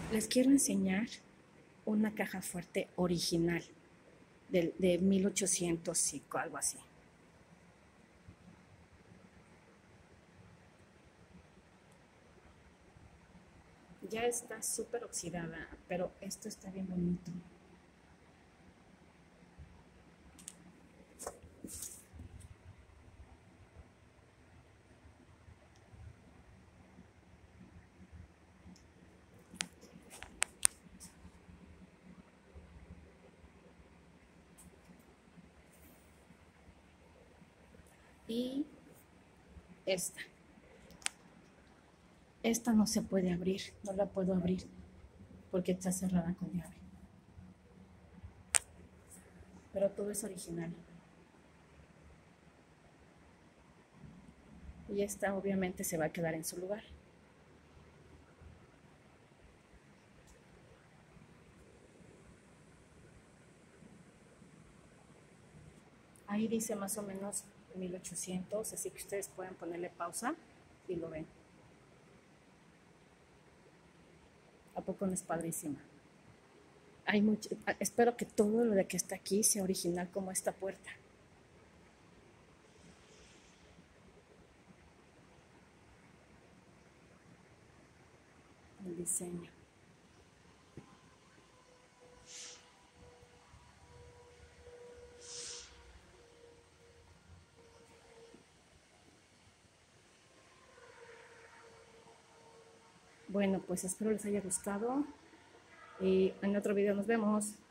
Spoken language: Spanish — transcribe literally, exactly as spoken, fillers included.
Les quiero enseñar una caja fuerte original de, de mil ochocientos y algo así. Ya está súper oxidada, pero esto está bien bonito. Y esta. Esta no se puede abrir, no la puedo abrir porque está cerrada con llave. Pero todo es original. Y esta obviamente se va a quedar en su lugar. Ahí dice más o menos mil ochocientos, así que ustedes pueden ponerle pausa y lo ven. ¿A poco no es padrísima? Hay mucho, espero que todo lo de que está aquí sea original como esta puerta. El diseño. Bueno, pues espero les haya gustado y en otro video nos vemos.